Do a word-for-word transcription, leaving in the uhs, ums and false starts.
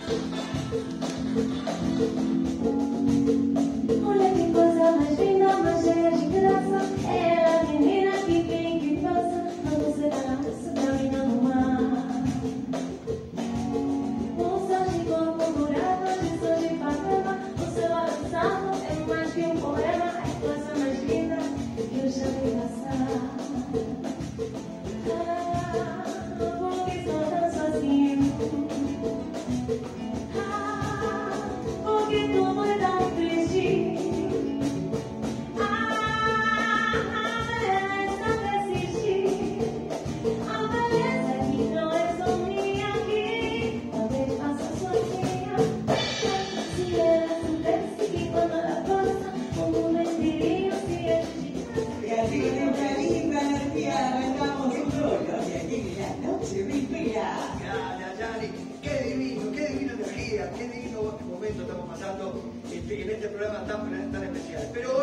Olha que coisa mais linda, mais cheia de graça. É a menina que vem, que passa. Quando você tá na praça, caminhando no mar. Moça de corpo morada, de som de favela. O seu abraçado é mais que um poema. É a coisa mais linda que eu já vi passar. Ah, porque estou tão sozinho. Ah, porque tudo é tão triste. Ah, a beleza persiste. A beleza que não é só minha aqui. Talvez faça sozinha. Se ela soubesse que quando ela passa, o mundo inteirinho se agita. Y así con esta linda energía arrancamos un rollo y aquí la noche vivía. Ya, Yani, qué divino, qué divina energía, qué divino momento estamos pasando este, en este programa tan, tan especial. Pero